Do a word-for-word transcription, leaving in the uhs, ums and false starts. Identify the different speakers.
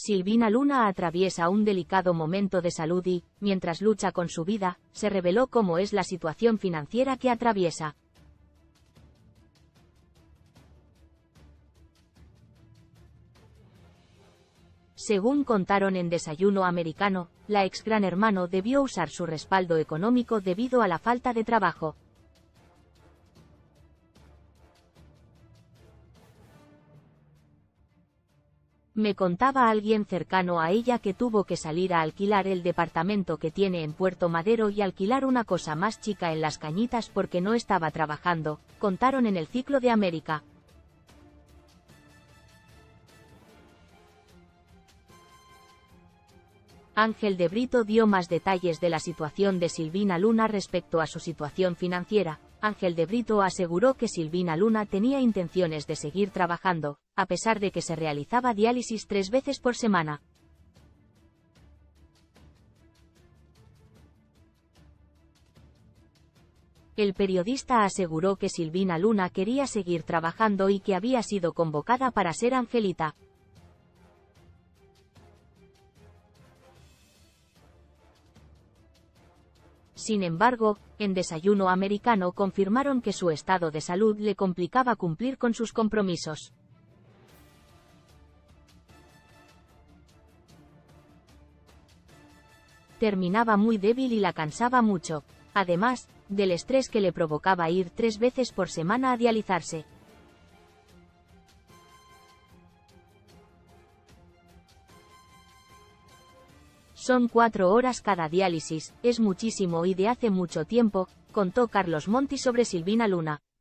Speaker 1: Silvina Luna atraviesa un delicado momento de salud y, mientras lucha con su vida, se reveló cómo es la situación financiera que atraviesa. Según contaron en Desayuno Americano, la ex Gran Hermano debió usar su respaldo económico debido a la falta de trabajo. Me contaba alguien cercano a ella que tuvo que salir a alquilar el departamento que tiene en Puerto Madero y alquilar una cosa más chica en Las Cañitas porque no estaba trabajando, contaron en El Ciclo de América. Ángel de Brito dio más detalles de la situación de Silvina Luna respecto a su situación financiera. Ángel de Brito aseguró que Silvina Luna tenía intenciones de seguir trabajando, a pesar de que se realizaba diálisis tres veces por semana. El periodista aseguró que Silvina Luna quería seguir trabajando y que había sido convocada para ser Angelita. Sin embargo, en Desayuno Americano confirmaron que su estado de salud le complicaba cumplir con sus compromisos. Terminaba muy débil y la cansaba mucho, además del estrés que le provocaba ir tres veces por semana a dializarse. Son cuatro horas cada diálisis, es muchísimo y de hace mucho tiempo, contó Carlos Monti sobre Silvina Luna.